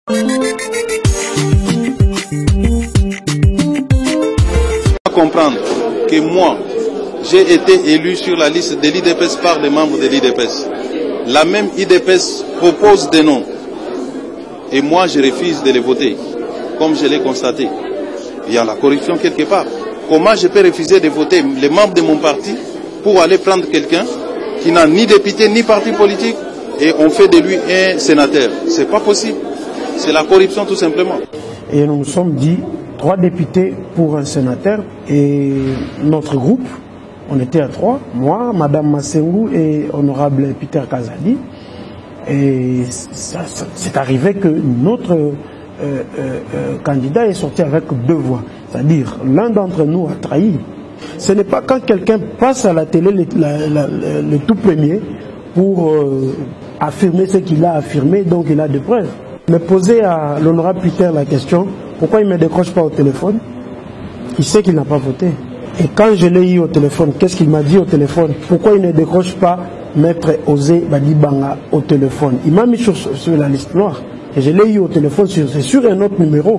Comprendre que moi, j'ai été élu sur la liste de l'IDPS par les membres de l'IDPS. La même IDPS propose des noms. Et moi, je refuse de les voter, comme je l'ai constaté. Il y a la corruption quelque part. Comment je peux refuser de voter les membres de mon parti pour aller prendre quelqu'un qui n'a ni député ni parti politique et on fait de lui un sénateur? C'est pas possible. C'est la corruption tout simplement. Et nous nous sommes dit 3 députés pour un sénateur et notre groupe, on était à 3, moi, Madame Massengou et Honorable Peter Kazadi. Et c'est arrivé que notre candidat est sorti avec 2 voix. C'est-à-dire, l'un d'entre nous a trahi. Ce n'est pas quand quelqu'un passe à la télé le tout premier pour affirmer ce qu'il a affirmé, donc il a des preuves. Mais poser à l'honorable Peter la question, pourquoi il ne me décroche pas au téléphone? Il sait qu'il n'a pas voté. Et quand je l'ai eu au téléphone, qu'est-ce qu'il m'a dit au téléphone? Pourquoi il ne décroche pas Maître Osé Badibanga au téléphone? Il m'a mis sur la liste noire. Et je l'ai eu au téléphone, c'est sur un autre numéro.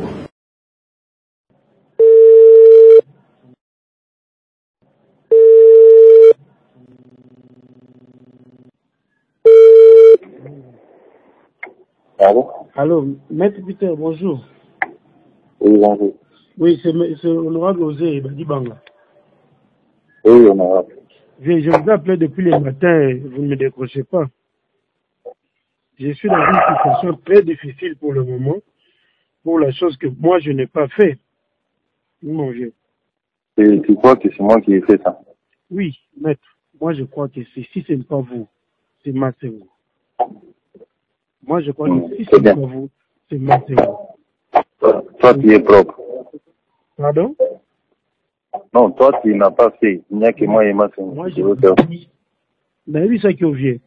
Allô? Allô, Maître Peter, bonjour. Oui, bonjour. Oui, c'est honorable Osé Badibanga. Oui, honorable. Je vous ai appelé depuis le matin et vous ne me décrochez pas. Je suis dans une situation très difficile pour le moment, pour la chose que moi je n'ai pas fait. Manger. Et tu crois que c'est moi qui ai fait ça? Oui, maître. Moi je crois que si ce n'est pas vous, c'est Massengou. Moi je crois que si ce n'est pas vous, c'est Massengou. Toi tu es propre. Pardon? Non, toi tu n'as pas fait. Il n'y a que moi et Massengou. Moi je vous dis, vu ça qui est vieux.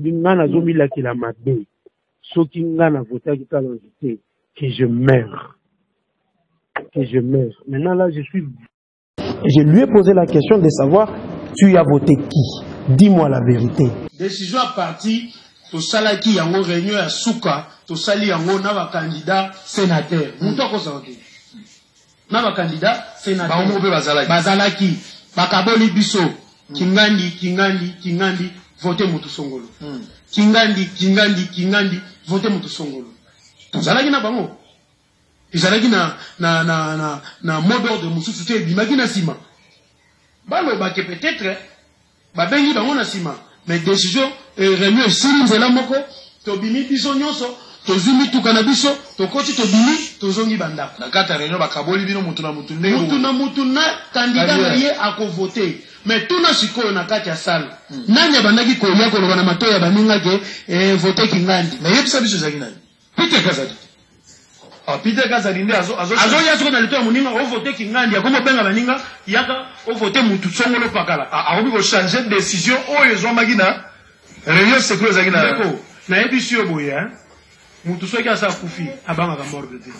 Que je meurs. Que je meurs. Maintenant là, je suis... Je lui ai posé la question de savoir, tu as voté qui? Dis-moi la vérité. Décision à partir, tout ça qui y a une réunion à Souka, tout ça qui y a un candidat sénateur. Mouton qu'on s'en dit. N'a candidat sénateur. Bazalaki. Bakaboli Bisso. Kingandi. Voter Moutou Songolo. Kingandi, voter Moutou Songolo. Zalagi na bango. Zalagi na mode de Moussou Souté, bimagina sima. Balo bake peut-être, babengi bango na sima. Mais décision, réunion, sirim zela moko, tobimi biso nyonso, tozumi tukana biso, tokoti tobimi, tozongi banda. Na kata réunion, bakaboli bino mutu na candidat marié à voter. Mais tout na sikoyo na kati ya salle. Nani abandaki kolia koloba na matoya ya baninga ke voter Kingandi. Mais yebisa biso zaki nani? Peter Kazadi. Ah, Peter Kazadi nde azo yaso na lito muninga o voter Kingandi akoma benga baninga yaka o voter mutu songolo pakala. Ah, on peut changer de décision oyo ezomaki na réunion secret zaki na. D'accord. Na yebisi yo boye hein. Mutu soki asa kufi abanga ka mort de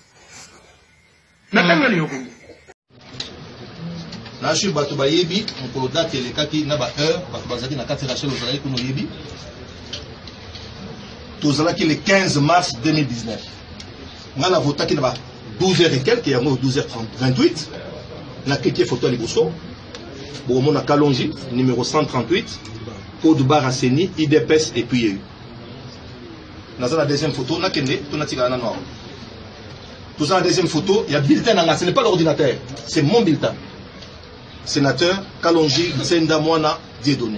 na tanga liyo kongo. Là, je suis Batouba Yebi, on peut date les kaki na ba heure, Batouba Zaki na kati Rachel Ozalaki kuno Yebi. Tozalaki le 15 mars 2019. On a voté qui na ba 12h et quelques, il y a 12h28. La cliqué photo à Liboso. Bon, on a Kalonji, numéro 138. Code Bar Asseni, IDPS et puis EU. Dans la deuxième photo, on a Kende, on a tiré à noir. Dans la deuxième photo, il y a bulletin, ce n'est pas l'ordinateur, c'est mon bulletin. Sénateur Kalonji Senda Mwana Dieudonné.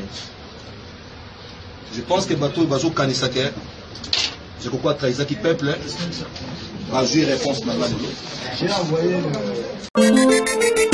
Je pense que Bato Bazo Kanisake, je crois que Traïsa qui peuple, va jouer réponse maintenant. J'ai envoyé